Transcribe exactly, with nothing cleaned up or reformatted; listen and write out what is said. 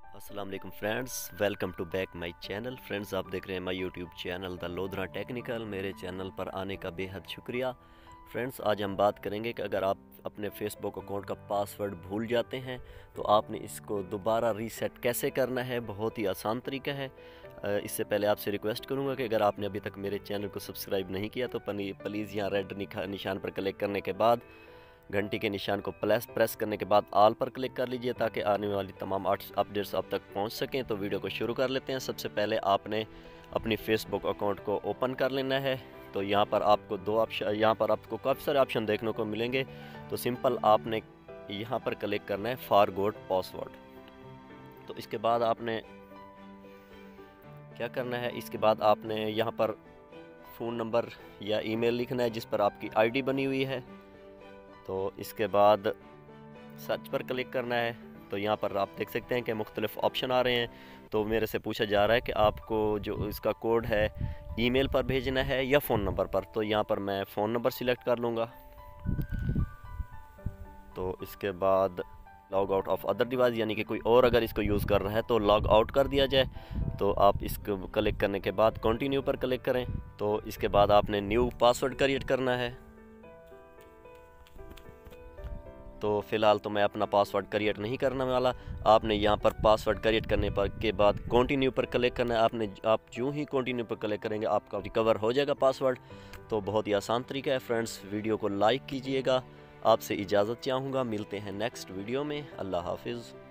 अस्सलाम वालेकुम friends, welcome to back my channel. Friends, आप देख रहे हैं my YouTube channel the Lodhra technical. मेरे चैनल पर आने का बेहद शुक्रिया। फ्रेंड्स, आज हम बात करेंगे कि अगर आप अपने फेसबुक अकाउंट का पासवर्ड भूल जाते हैं तो आपने इसको दोबारा रीसेट कैसे करना है। बहुत ही आसान तरीका है। इससे पहले आपसे रिक्वेस्ट करूंगा कि अगर आपने अभी तक मेरे चैनल को सब्सक्राइब नहीं किया तो प्लीज़ यहाँ रेड निशान पर क्लिक करने के बाद घंटी के निशान को प्रेस प्रेस करने के बाद ऑल पर क्लिक कर लीजिए ताकि आने वाली तमाम अपडेट्स आप तक पहुंच सकें। तो वीडियो को शुरू कर लेते हैं। सबसे पहले आपने अपनी फेसबुक अकाउंट को ओपन कर लेना है। तो यहाँ पर आपको दो ऑप्शन यहाँ पर आपको काफ़ी सारे ऑप्शन देखने को मिलेंगे। तो सिंपल आपने यहाँ पर क्लिक करना है फॉरगॉट पासवर्ड। तो इसके बाद आपने क्या करना है, इसके बाद आपने यहाँ पर फ़ोन नंबर या ईमेल लिखना है जिस पर आपकी आईडी बनी हुई है। तो इसके बाद सर्च पर क्लिक करना है। तो यहाँ पर आप देख सकते हैं कि मुख्तलिफ ऑप्शन आ रहे हैं। तो मेरे से पूछा जा रहा है कि आपको जो इसका कोड है ईमेल पर भेजना है या फ़ोन नंबर पर। तो यहाँ पर मैं फ़ोन नंबर सिलेक्ट कर लूँगा। तो इसके बाद log out of other device, यानी कि कोई और अगर इसको यूज़ कर रहा है तो लॉग आउट कर दिया जाए। तो आप इसको क्लिक करने के बाद कंटिन्यू पर क्लिक करें। तो इसके बाद आपने न्यू पासवर्ड क्रिएट करना है। तो फ़िलहाल तो मैं अपना पासवर्ड क्रिएट नहीं करने वाला। आपने यहाँ पर पासवर्ड क्रिएट करने पर के बाद कंटिन्यू पर क्लिक करना है। आपने आप जो ही कंटिन्यू पर क्लिक करेंगे आपका रिकवर हो जाएगा पासवर्ड। तो बहुत ही आसान तरीका है। फ्रेंड्स, वीडियो को लाइक कीजिएगा। आपसे इजाज़त चाहूँगा। मिलते हैं नेक्स्ट वीडियो में। अल्लाह हाफिज़।